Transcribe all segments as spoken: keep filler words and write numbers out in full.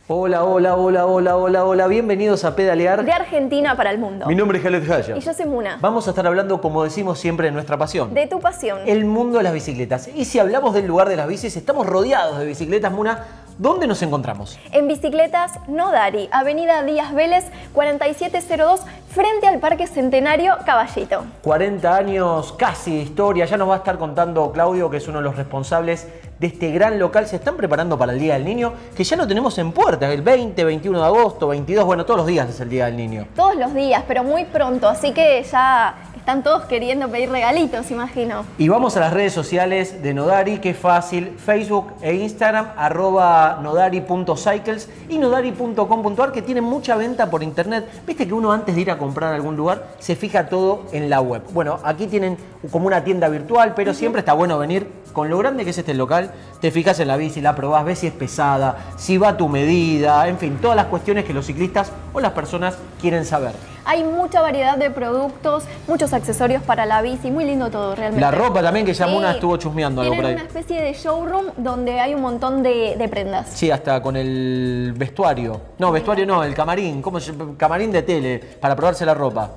Hola, hola, hola, hola, hola, hola. Bienvenidos a Pedalear. De Argentina para el mundo. Mi nombre es Khaled Haya. Y yo soy Muna. Vamos a estar hablando, como decimos siempre, de nuestra pasión. De tu pasión. El mundo de las bicicletas. Y si hablamos del lugar de las bicis, estamos rodeados de bicicletas, Muna. ¿Dónde nos encontramos? En Bicicletas Nodari, Avenida Díaz Vélez, cuarenta y siete cero dos, frente al Parque Centenario Caballito. cuarenta años casi de historia. Ya nos va a estar contando Claudio, que es uno de los responsables de este gran local. Se están preparando para el Día del Niño, que ya lo tenemos en puertas, el veinte, veintiuno de agosto, veintidós, bueno, todos los días es el Día del Niño. Todos los días, pero muy pronto, así que ya están todos queriendo pedir regalitos, imagino. Y vamos a las redes sociales de Nodari, que es fácil, Facebook e Instagram, arroba nodari punto cycles y nodari punto com punto ar, que tienen mucha venta por internet. Viste que uno antes de ir a comprar a algún lugar se fija todo en la web. Bueno, aquí tienen como una tienda virtual, pero siempre está bueno venir. Con lo grande que es este local, te fijas en la bici, la probás, ves si es pesada, si va a tu medida, en fin, todas las cuestiones que los ciclistas o las personas quieren saber. Hay mucha variedad de productos, muchos accesorios para la bici, muy lindo todo realmente. La ropa también, que ya sí. Muna estuvo chusmeando algo por ahí. Tienen una especie de showroom donde hay un montón de, de prendas. Sí, hasta con el vestuario. No, vestuario no, el camarín, ¿cómo se llama? Camarín de tele, para probarse la ropa.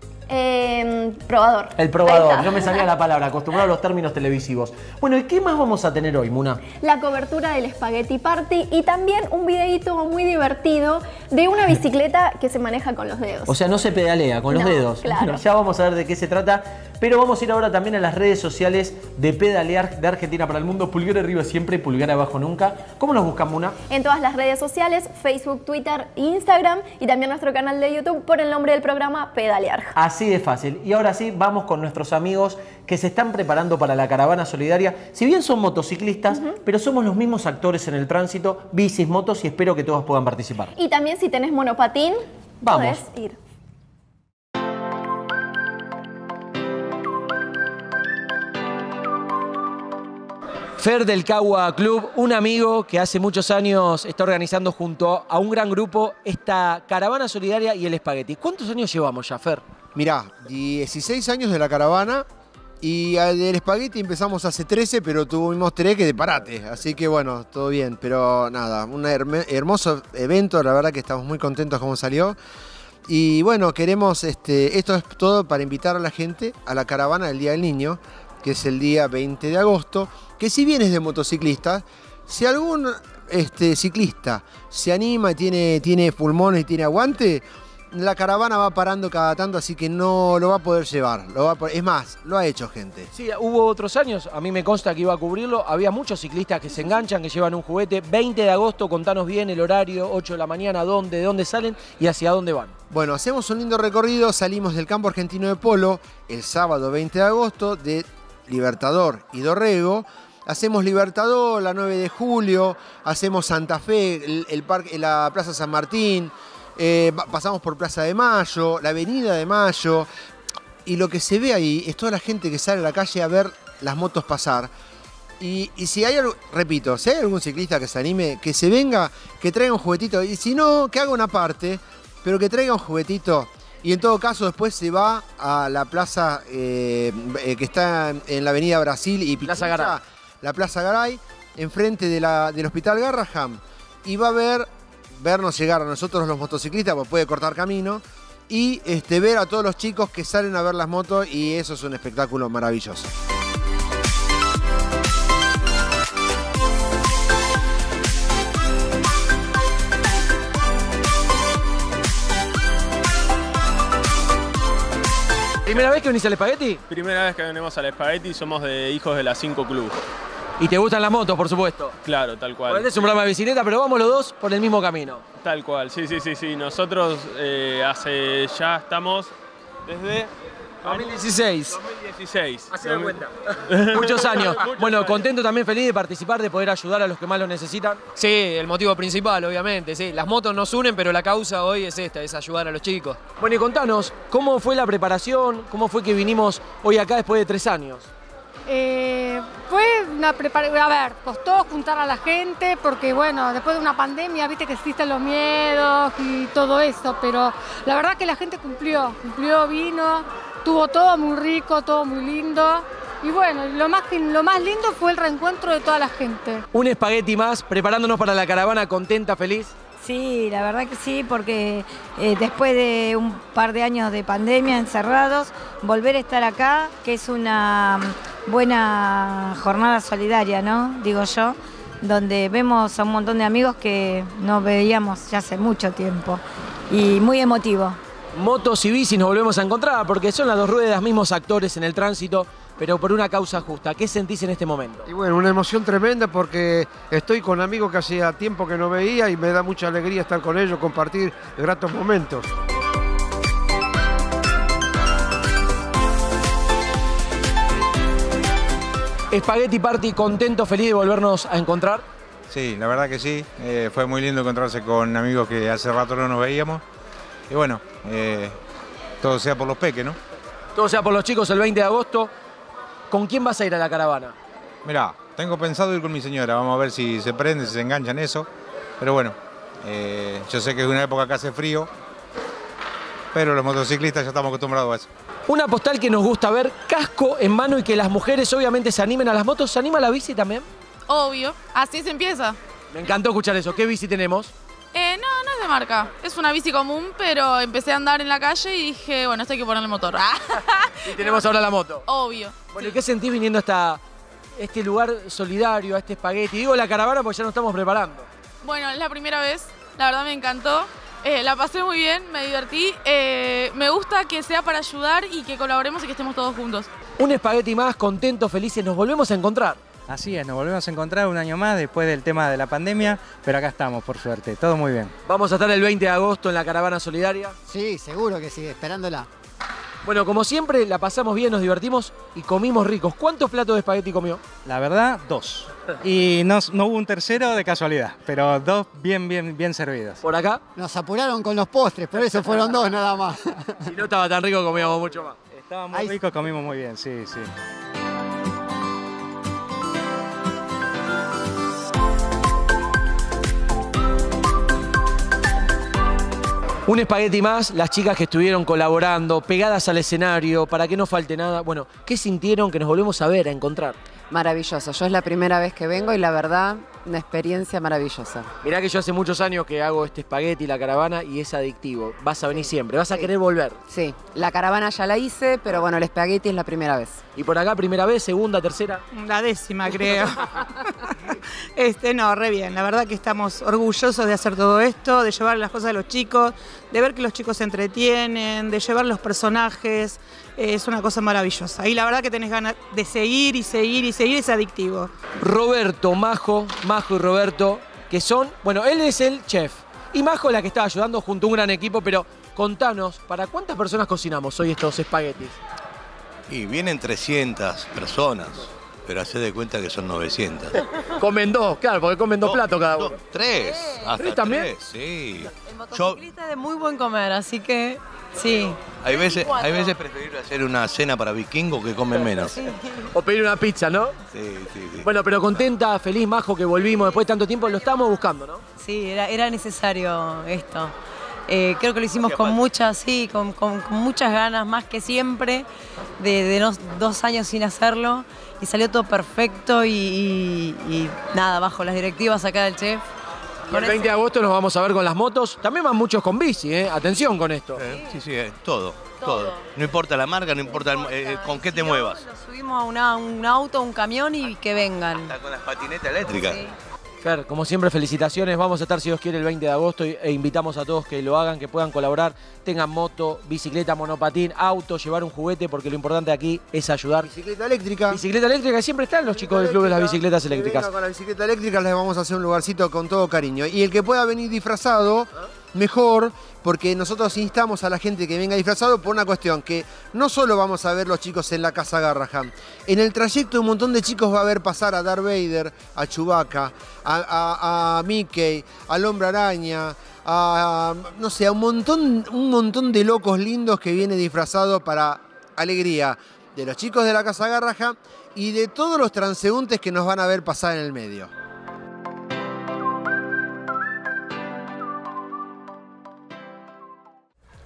Eh, probador. El probador, no me salía la palabra, acostumbrado a los términos televisivos. Bueno, ¿y qué más vamos a tener hoy, Muna? La cobertura del Spaghetti Party y también un videíto muy divertido de una bicicleta que se maneja con los dedos. O sea, no se pedalea con los no, dedos. Claro. Bueno, ya vamos a ver de qué se trata, pero vamos a ir ahora también a las redes sociales de Pedalear de Argentina para el mundo. Pulgar arriba siempre y pulgar abajo nunca. ¿Cómo nos buscan, Muna? En todas las redes sociales, Facebook, Twitter, Instagram y también nuestro canal de YouTube por el nombre del programa Pedalear. Así de fácil. Y ahora sí, vamos con nuestros amigos que se están preparando para la caravana solidaria. Si bien son motociclistas, uh-huh. pero somos los mismos actores en el tránsito, bicis, motos, y espero que todos puedan participar. Y también si tenés monopatín, vamos. podés ir. Fer del Cagua Club, un amigo que hace muchos años está organizando junto a un gran grupo esta caravana solidaria y el espagueti. ¿Cuántos años llevamos ya, Fer? Mirá, dieciséis años de la caravana y del espagueti empezamos hace trece, pero tuvimos tres que de parate. Así que bueno, todo bien, pero nada, un hermoso evento, la verdad que estamos muy contentos cómo salió. Y bueno, queremos, este, esto es todo para invitar a la gente a la caravana del Día del Niño, que es el día veinte de agosto, que si bien es de motociclistas, si algún este, ciclista se anima y tiene, tiene pulmones y tiene aguante, la caravana va parando cada tanto, así que no lo va a poder llevar. Lo va a poder, es más, lo ha hecho gente. Sí, hubo otros años, a mí me consta que iba a cubrirlo, había muchos ciclistas que se enganchan, que llevan un juguete. veinte de agosto, contanos bien el horario, ocho de la mañana, dónde, de dónde salen y hacia dónde van. Bueno, hacemos un lindo recorrido, salimos del campo argentino de polo el sábado veinte de agosto de Libertador y Dorrego. Hacemos Libertador, la nueve de julio, hacemos Santa Fe, el, el parque, la Plaza San Martín, eh, pasamos por Plaza de Mayo, la Avenida de Mayo, y lo que se ve ahí es toda la gente que sale a la calle a ver las motos pasar. Y, y si hay, repito, si hay algún ciclista que se anime, que se venga, que traiga un juguetito, y si no, que haga una parte, pero que traiga un juguetito. Y en todo caso después se va a la plaza eh, que está en la avenida Brasil y Plaza Garay. La Plaza Garay, enfrente de la, del Hospital Garraham. Y va a ver, vernos llegar a nosotros los motociclistas, pues puede cortar camino, y este, ver a todos los chicos que salen a ver las motos, y eso es un espectáculo maravilloso. ¿Primera vez que venís al espagueti? Primera vez que venimos al espagueti, somos de hijos de la cinco Club. Y te gustan las motos, por supuesto. Claro, tal cual. Bueno, es un programa de bicicleta, pero vamos los dos por el mismo camino. Tal cual, sí, sí, sí, sí. Nosotros eh, hace ya estamos desde... dos mil dieciséis. dos mil dieciséis. Así de cuenta. Muchos años. Bueno, contento también, feliz de participar, de poder ayudar a los que más lo necesitan. Sí, el motivo principal, obviamente, sí. Las motos nos unen, pero la causa hoy es esta, es ayudar a los chicos. Bueno, y contanos, ¿cómo fue la preparación? ¿Cómo fue que vinimos hoy acá después de tres años? Eh, fue una preparación, a ver, costó juntar a la gente porque bueno, después de una pandemia, viste que existen los miedos y todo eso, pero la verdad que la gente cumplió, cumplió, vino, tuvo todo muy rico, todo muy lindo. Y bueno, lo más, lo más lindo fue el reencuentro de toda la gente. Un espagueti más, preparándonos para la caravana, contenta, feliz. Sí, la verdad que sí, porque eh, después de un par de años de pandemia encerrados, volver a estar acá, que es una buena jornada solidaria, ¿no? Digo yo, donde vemos a un montón de amigos que no veíamos ya hace mucho tiempo y muy emotivo. Motos y bicis nos volvemos a encontrar porque son las dos ruedas, mismos actores en el tránsito, pero por una causa justa. ¿Qué sentís en este momento? Y bueno, una emoción tremenda porque estoy con amigos que hacía tiempo que no veía y me da mucha alegría estar con ellos, compartir gratos momentos. Spaghetti Party, contento, feliz de volvernos a encontrar. Sí, la verdad que sí. Eh, fue muy lindo encontrarse con amigos que hace rato no nos veíamos. Y bueno, eh, todo sea por los peques, ¿no? Todo sea por los chicos el veinte de agosto. ¿Con quién vas a ir a la caravana? Mirá, tengo pensado ir con mi señora. Vamos a ver si se prende, si se engancha en eso. Pero bueno, eh, yo sé que es una época que hace frío, pero los motociclistas ya estamos acostumbrados a eso. Una postal que nos gusta ver, casco en mano y que las mujeres obviamente se animen a las motos. ¿Se anima a la bici también? Obvio, así se empieza. Me encantó escuchar eso. ¿Qué bici tenemos? Eh, no, no es de marca. Es una bici común, pero empecé a andar en la calle y dije, bueno, esto hay que ponerle motor. Y tenemos ahora la moto. Obvio. Bueno, ¿y qué sentís viniendo hasta este lugar solidario, a este espagueti? Digo la caravana porque ya nos estamos preparando. Bueno, es la primera vez. La verdad me encantó. Eh, la pasé muy bien, me divertí. Eh, me gusta que sea para ayudar y que colaboremos y que estemos todos juntos. Un espagueti más, contentos, felices. Nos volvemos a encontrar. Así es, nos volvemos a encontrar un año más después del tema de la pandemia, pero acá estamos, por suerte, todo muy bien. Vamos a estar el veinte de agosto en la caravana solidaria. Sí, seguro que sí, esperándola. Bueno, como siempre, la pasamos bien, nos divertimos y comimos ricos. ¿Cuántos platos de espagueti comió? La verdad, dos. Y no, no hubo un tercero de casualidad, pero dos bien, bien, bien servidos. ¿Por acá? Nos apuraron con los postres, por eso fueron dos nada más. Si no estaba tan rico, comíamos mucho más. Estaba muy rico, comimos muy bien, sí, sí. Un espagueti más, las chicas que estuvieron colaborando, pegadas al escenario, para que no falte nada. Bueno, ¿qué sintieron que nos volvemos a ver, a encontrar? Maravilloso, yo es la primera vez que vengo y la verdad, una experiencia maravillosa. Mirá que yo hace muchos años que hago este espagueti, la caravana, y es adictivo. Vas a venir siempre, vas a Sí. querer volver. Sí, la caravana ya la hice, pero bueno, el espagueti es la primera vez. ¿Y por acá primera vez, segunda, tercera? La décima, creo. este, no, re bien. La verdad que estamos orgullosos de hacer todo esto, de llevar las cosas a los chicos, de ver que los chicos se entretienen, de llevar los personajes. Eh, es una cosa maravillosa. Y la verdad que tenés ganas de seguir y seguir y seguir, es adictivo. Roberto, Majo, Majo y Roberto, que son, bueno, él es el chef. Y Majo es la que está ayudando junto a un gran equipo, pero contanos, ¿para cuántas personas cocinamos hoy estos espaguetis? Y vienen trescientas personas, pero hacé de cuenta que son novecientas. Comen dos, claro, porque comen dos No, platos cada uno. no, tres, hasta ¿Tres también? tres, sí. El Yo, motociclista es de muy buen comer, así que sí. hay veces, Cuatro. hay veces preferible hacer una cena para vikingos que comen menos. Sí, O pedir una pizza, ¿no? sí, sí. Bueno, pero contenta, feliz, Majo, que volvimos después de tanto tiempo. Lo estábamos buscando, ¿no? Sí, era, era necesario esto. Eh, creo que lo hicimos con muchas, sí, con, con- con muchas ganas, más que siempre, de, de no- dos años sin hacerlo. Y salió todo perfecto y, y- y nada, bajo las directivas acá del chef. Y el veinte de agosto nos vamos a ver con las motos. También van muchos con bici, ¿eh? Atención con esto. Sí, sí, eh, todo, todo. No importa la marca, no importa el- eh, con qué te muevas. Nos subimos a una- un auto, un camión y que vengan. Hasta con las patinetas eléctricas. Fer, como siempre, felicitaciones. Vamos a estar, si Dios quiere, el veinte de agosto y- e invitamos a todos que lo hagan, que puedan colaborar, tengan moto, bicicleta, monopatín, auto, llevar un juguete, porque lo importante aquí es ayudar. Bicicleta eléctrica. Bicicleta eléctrica, que siempre están los chicos del club de las bicicletas Que eléctricas. venga con la bicicleta eléctrica les vamos a hacer un lugarcito con todo cariño. Y el que pueda venir disfrazado, mejor, porque nosotros instamos a la gente que venga disfrazado por una cuestión, que no solo vamos a ver los chicos en la Casa Garrahan, en el trayecto un montón de chicos va a ver pasar a Darth Vader, a Chewbacca, a, a- a Mickey, al Hombre Araña, a, no sé, a un montón, un montón de locos lindos que viene disfrazado para alegría de los chicos de la Casa Garrahan y de todos los transeúntes que nos van a ver pasar en el medio.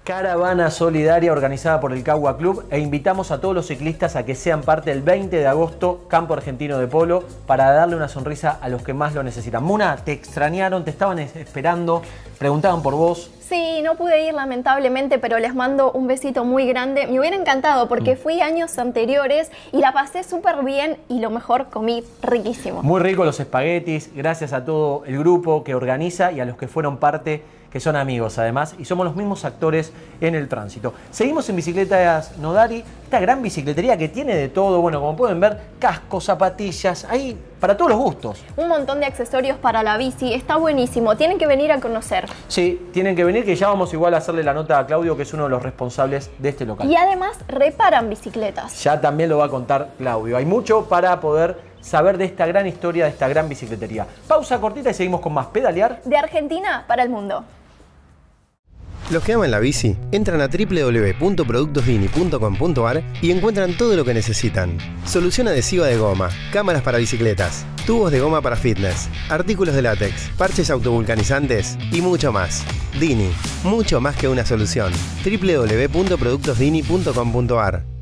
Caravana solidaria organizada por el Cagua Club e invitamos a todos los ciclistas a que sean parte el veinte de agosto, Campo Argentino de Polo, para darle una sonrisa a los que más lo necesitan. Muna, te extrañaron, te estaban esperando, preguntaban por vos. Sí, no pude ir lamentablemente, pero les mando un besito muy grande. Me hubiera encantado porque fui años anteriores y la pasé súper bien y lo mejor, comí riquísimo. Muy rico los espaguetis, gracias a todo el grupo que organiza y a los que fueron parte, que son amigos además, y somos los mismos actores en el tránsito. Seguimos en Bicicletas Nodari, esta gran bicicletería que tiene de todo, bueno, como pueden ver, cascos, zapatillas, ahí para todos los gustos. Un montón de accesorios para la bici, está buenísimo, tienen que venir a conocer. Sí, tienen que venir, que ya vamos igual a hacerle la nota a Claudio, que es uno de los responsables de este local. Y además reparan bicicletas. Ya también lo va a contar Claudio. Hay mucho para poder saber de esta gran historia, de esta gran bicicletería. Pausa cortita y seguimos con más Pedalear. De Argentina para el mundo. Los que aman la bici, entran a w w w punto productos dini punto com punto a r y encuentran todo lo que necesitan. Solución adhesiva de goma, cámaras para bicicletas, tubos de goma para fitness, artículos de látex, parches autovulcanizantes y mucho más. Dini, mucho más que una solución. w w w punto productos dini punto com punto a r